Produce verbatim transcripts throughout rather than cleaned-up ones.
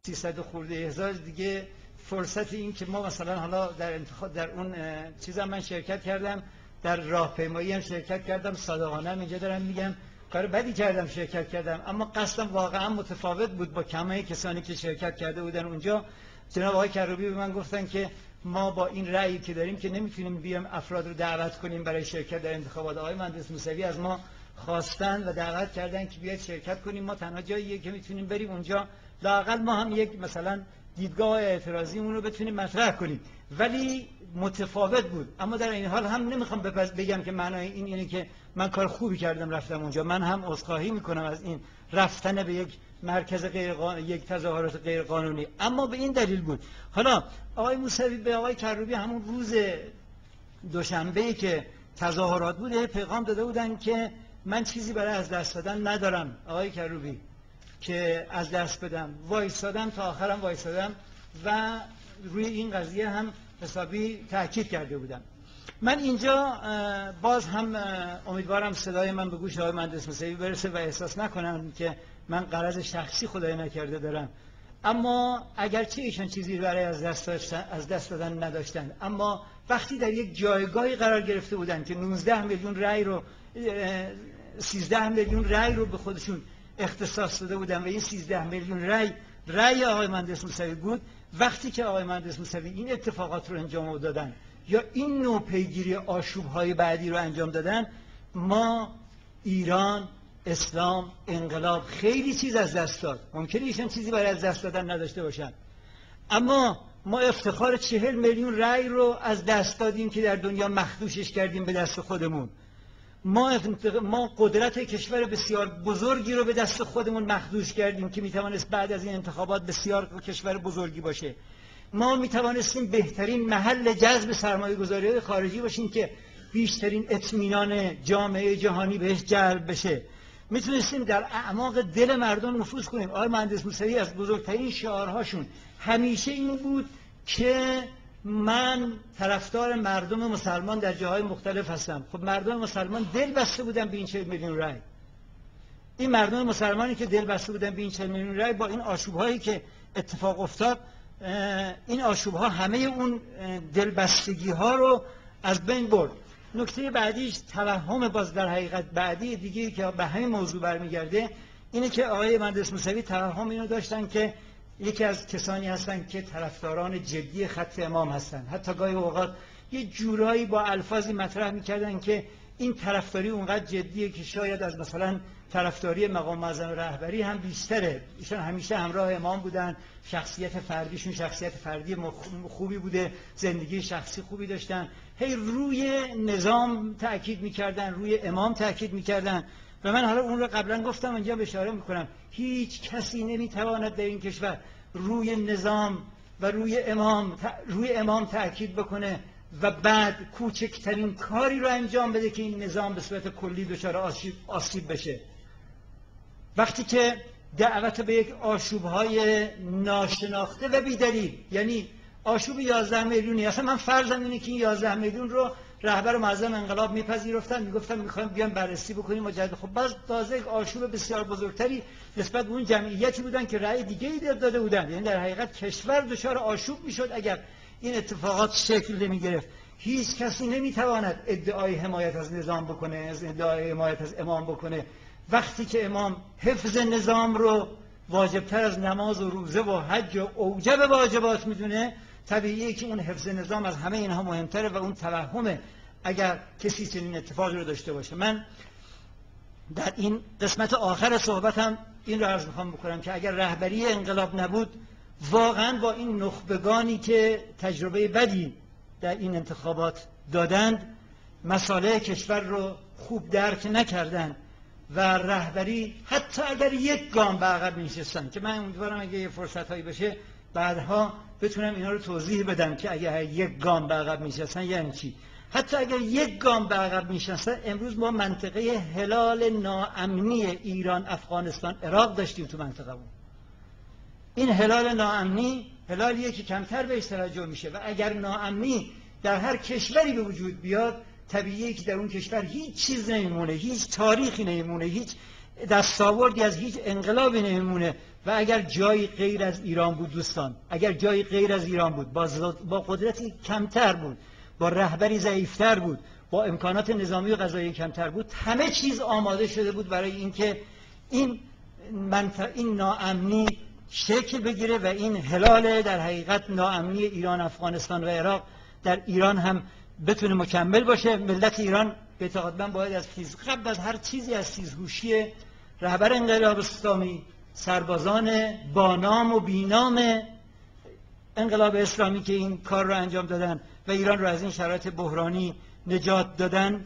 سیصد خورده هزار دیگه فرصت این که ما مثلا حالا در انتخاب در اون چیزا من شرکت کردم، در راهپیمایی هم شرکت کردم، صادقانه هم اینجا دارم میگم کار بدی کردم شرکت کردم، اما قصدم واقعا متفاوت بود با کمه کسانی که شرکت کرده بودن اونجا. جناب آقای کروبی به من گفتن که ما با این رأیی که داریم که نمیتونیم بیام افراد رو دعوت کنیم برای شرکت در انتخابات. آقای مهندس موسوی از ما خواستن و دعوت کردن که بیاید شرکت کنیم، ما تنها جاییه که میتونیم بریم اونجا لااقل ما هم یک مثلا دیدگاه اعتراضی اون رو بتونیم مطرح کنیم، ولی متفاوت بود. اما در این حال هم نمیخوام بگم که معنای این اینه که من کار خوبی کردم رفتم اونجا. من هم عذرخواهی میکنم از این رفتن به یک مرکز غیر قانونی، یک تظاهرات غیر قانونی، اما به این دلیل بود. حالا آقای موسوی به آقای کروبی همون روز دوشنبه که تظاهرات بود پیغام داده بودن که من چیزی برای از دست دادن ندارم آقای کروبی که از دست بدم. وایسادم تا آخرم وایسادم و روی این قضیه هم حسابی تاکید کرده بودم. من اینجا باز هم امیدوارم صدای من به گوش آقای مهندس موسوی برسه و احساس نکنم که من غرض شخصی خدای نکرده دارم، اما اگرچه ایشان چیزی برای از دست داشتن از دست دادن نداشتن، اما وقتی در یک جایگاهی قرار گرفته بودن که نوزده میلیون رأی رو سیزده میلیون رأی رو به خودشون اختصاص داده بودن و این سیزده میلیون رأی رأی آقای مهندس موسوی بود، وقتی که آقای مهندس موسوی این اتفاقات رو انجام دادن یا این نوع پیگیری آشوب‌های بعدی رو انجام دادن، ما ایران، اسلام، انقلاب خیلی چیز از دست داد. ممکنه ایشان چیزی برای از دست دادن نداشته باشن، اما ما افتخار چهل میلیون رأی رو از دست دادیم که در دنیا مخدوشش کردیم به دست خودمون. ما ما قدرت کشور بسیار بزرگی رو به دست خودمون مخدوش کردیم که میتوانست بعد از این انتخابات بسیار کشور بزرگی باشه. ما میتوانستیم بهترین محل جذب سرمایه گذاری خارجی باشیم که بیشترین اطمینان جامعه جهانی بهش جلب بشه. میتونستیم در اعماق دل مردم نفوذ کنیم. آقای مهندس موسوی از بزرگترین شعارهاشون همیشه این بود که من طرفدار مردم مسلمان در جاهای مختلف هستم. خب مردم مسلمان دل بسته بودن به این چهل میلیون رأی. این مردم مسلمانی که دل بسته بودن به این چهل میلیون رأی با این آشوب‌هایی که اتفاق افتاد، این آشوب‌ها همه اون دلبستگی‌ها رو از بین برد. نکته بعدیش توهم باز در حقیقت بعدی دیگه که به همین موضوع برمیگرده اینه که آقای مهندس موسوی توهم اینو داشتن که یکی از کسانی هستن که طرفداران جدی خط امام هستن. حتی گاهی اوقات یه جورایی با الفاظی مطرح میکردن که این طرفداری اونقدر جدیه که شاید از مثلا طرفداری مقام معظم رهبری هم بیشتره. ایشان همیشه همراه امام بودن، شخصیت فردیشون شخصیت فردی خوبی بوده، زندگی شخصی خوبی داشتن، هی روی نظام تأکید میکردن، روی امام تأکید میکردن. و من حالا اون رو قبلا گفتم، اینجا اشاره میکنم، هیچ کسی نمیتواند در این کشور روی نظام و روی امام روی امام تأکید بکنه و بعد کوچکترین کاری رو انجام بده که این نظام به صورت کلی دچار آسیب, آسیب بشه. وقتی که دعوت به یک آشوب‌های ناشناخته و بی‌دلیل، یعنی آشوب یازده میلیونی، اصلا من فرضم اینه که این یازده میلیون رو رهبر معظم انقلاب میپذیرفتن، میگفتن میخوایم بیان بررسی بکنیم مجدد. خب باز تازه آشوب بسیار بزرگتری نسبت به اون جمعیتی بودن که رأی دیگه ای داده بودن. یعنی در حقیقت کشور دچار آشوب میشد اگر این اتفاقات شکل نمیگرفت. هیچ کسی نمیتواند ادعای حمایت از نظام بکنه، از ادعای حمایت از امام بکنه، وقتی که امام حفظ نظام رو واجبتر از نماز و روزه و حج و اوجب واجبات میدونه. طبیعیه که اون حفظ نظام از همه اینها مهمتره و اون توهمه اگر کسی چنین اتفاقی رو داشته باشه. من در این قسمت آخر صحبتم این رو عرض میخوام بکنم که اگر رهبری انقلاب نبود، واقعا با این نخبگانی که تجربه بدی در این انتخابات دادند، مسائل کشور رو خوب درک نکردند و رهبری حتی اگر یک گام به عقب می‌نشستن، که من امیدوارم اگه یه فرصت‌هایی بشه بعدها بتونم اینا رو توضیح بدم که اگر یک گام به عقب می‌نشستن یعنی چی. حتی اگر یک گام به عقب می‌نشستن، امروز ما منطقه هلال ناامنی ایران، افغانستان، عراق داشتیم تو منطقه اون. این هلال ناامنی هلالیه که کمتر بهش توجه میشه و اگر ناامنی در هر کشوری به وجود بیاد، طبیعیه که در اون کشور هیچ چیز نمیمونه، هیچ تاریخی نمیمونه، هیچ دستاوردی از هیچ انقلابی نمیمونه. و اگر جایی غیر از ایران بود دوستان، اگر جایی غیر از ایران بود، با, با قدرتی کمتر بود، با رهبری ضعیفتر بود، با امکانات نظامی و قضایی کمتر بود، همه چیز آماده شده بود برای اینکه این منطقه، این ناامنی شکل بگیره و این هلال در حقیقت ناامنی ایران، افغانستان و عراق در ایران هم بتونه مکمل باشه. ملت ایران به اعتقاد من باید از تیز قبل از هر چیزی از تیزهوشی رهبر انقلاب اسلامی، سربازان با نام و بینام انقلاب اسلامی که این کار رو انجام دادن و ایران رو از این شرایط بحرانی نجات دادن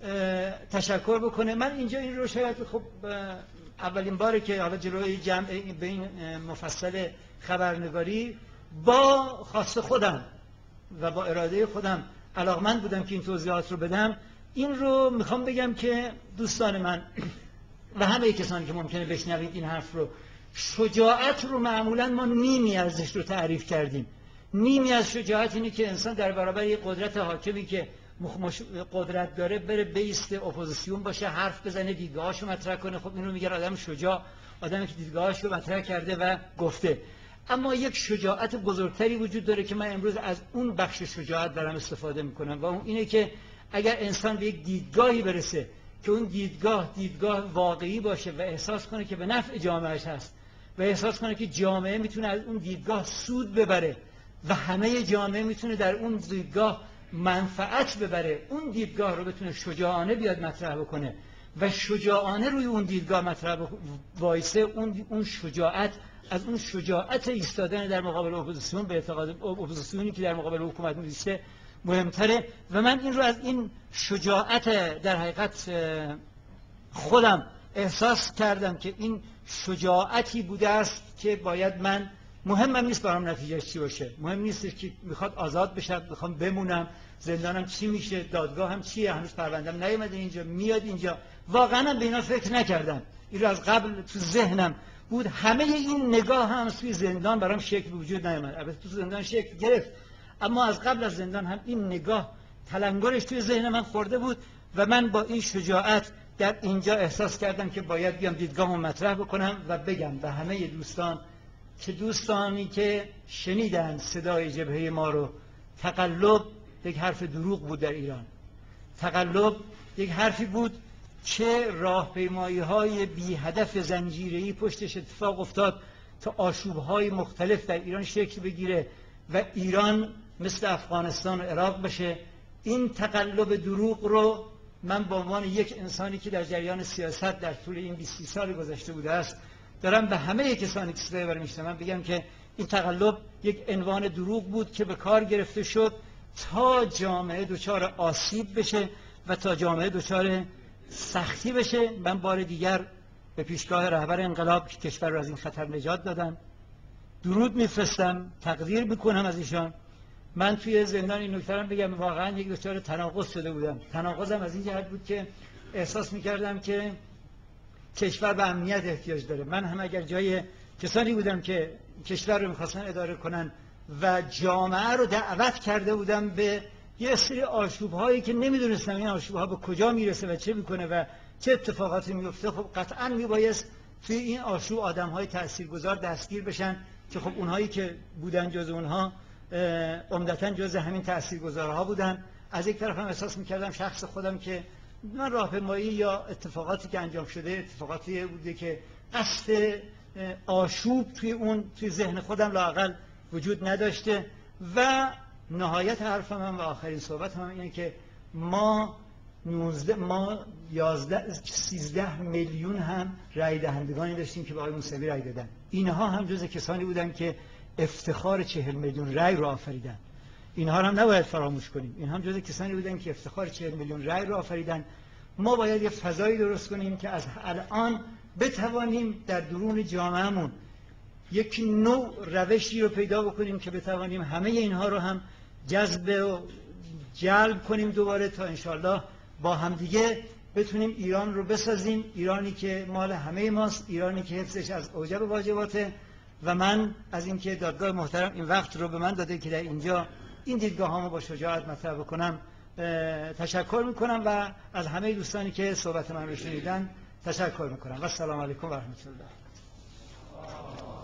تشکر بکنه. من اینجا این رو شاید خب اولین باره که حالا جلوی جمع به این مفصل خبرنگاری با خواست خودم و با اراده خودم علاقمند بودم که این توضیحات رو بدم. این رو میخوام بگم که دوستان من و همه کسانی که ممکنه بشنوید این حرف رو، شجاعت رو معمولا ما نیمی ازش رو تعریف کردیم. نیمی از شجاعت اینه که انسان در برابر یک قدرت حاکمی که قدرت داره بره بیسته، اپوزیسیون باشه، حرف بزنه، دیدگاهاشو مطرح کنه. خب اینو میگه آدم شجاع، آدمی که دیدگاهاشو مطرح کرده و گفته. اما یک شجاعت بزرگتری وجود داره که من امروز از اون بخش شجاعت دارم استفاده میکنم و اون اینه که اگر انسان به یک دیدگاهی برسه که اون دیدگاه دیدگاه واقعی باشه و احساس کنه که به نفع جامعهش هست و احساس کنه که جامعه میتونه از اون دیدگاه سود ببره و همه جامعه میتونه در اون دیدگاه منفعت ببره، اون دیدگاه رو بتونه شجاعانه بیاد مطرح بکنه و شجاعانه روی اون دیدگاه مطرح وایسه، اون اون شجاعت از اون شجاعت ایستادن در مقابل اپوزیسیون به اعتقاد اپوزیسیونی که در مقابل حکومت میسته مهمتره. و من این رو از این شجاعت در حقیقت خودم احساس کردم که این شجاعتی بوده است که باید من، مهمم نیست برام نتیجه چی باشه، مهم نیست که میخواد آزاد بشم، میخوام بمونم، زندانم چی میشه، دادگاهم چیه، هنوز پروندم نیومده اینجا، میاد اینجا. واقعا به اینا فکر نکردم، این رو از قبل تو ذهنم بود. همه این نگاه هم توی زندان برام شکل وجود نیامد، البته تو زندان شکل گرفت، اما از قبل از زندان هم این نگاه تلنگرش توی ذهن من خورده بود و من با این شجاعت در اینجا احساس کردم که باید بیام دیدگاهمو مطرح بکنم و بگم به همه دوستان که دوستانی که شنیدن صدای جبهه ما رو، تقلب یک حرف دروغ بود در ایران. تقلب یک حرفی بود که راهپیمایی های بی هدف زنجیره‌ای پشتش اتفاق افتاد تا آشوب های مختلف در ایران شکل بگیره و ایران مثل افغانستان و عراق بشه. این تقلب دروغ رو من به عنوان یک انسانی که در جریان سیاست در طول این بیست سال گذشته بوده است دارم به همه کسانی که صدای من میشنون بگم که این تقلب یک عنوان دروغ بود که به کار گرفته شد تا جامعه دچار آسیب بشه و تا جامعه دچار سختی بشه. من بار دیگر به پیشگاه رهبر انقلاب که کشور را از این خطر نجات دادن درود میفرستم، تقدیر میکنم از ایشان. من توی زندان این نکته رو بگم، واقعا یک دچار تناقض شده بودم. تناقضم از این جهت بود که احساس میکردم که کشور به امنیت احتیاج داره. من هم اگر جای کسانی بودم که کشور رو میخواستن اداره کنن و جامعه رو دعوت کرده بودم به یه سری آشوب هایی که نمیدونستم این آشوب ها به کجا میرسه و چه میکنه و چه اتفاقاتی میفته، خب قطعا میبایست توی این آشوب آدم های تاثیرگذار دستگیر بشن که خب اونهایی که بودن جز اونها عمدتاً جز همین تاثیرگذارها بودن. از یک طرف هم احساس میکردم شخص خودم که من راهپیمایی یا اتفاقاتی که انجام شده اتفاقاتی بوده که قصد آشوب توی اون توی ذهن خودم لااقل وجود نداشته. و نهایت حرفم هم و آخرین صحبتم هم اینه که ما نوزده ما یازده سیزده میلیون هم رای دهندگانی داشتیم که به آقای موسوی رای دادن. اینها هم جز کسانی بودن که افتخار چهل میلیون رای رو آفریدن. اینها هم نباید فراموش کنیم. این هم جز کسانی بودن که افتخار چهل میلیون رای رو آفریدن. ما باید یه فضایی درست کنیم که از الان بتوانیم در درون جامعهمون یک نوع روشی رو پیدا بکنیم که بتوانیم همه اینها رو هم جذب و جلب کنیم دوباره تا انشالله با همدیگه بتونیم ایران رو بسازیم، ایرانی که مال همه ماست، ایرانی که حفظش از اوجب واجباته. و من از اینکه دادگاه محترم این وقت رو به من داده که در اینجا این دیدگاهامو با شجاعت مطرح بکنم تشکر میکنم و از همه دوستانی که صحبت من رو شنیدن تشکر میکنم و السلام علیکم و رحمت الله.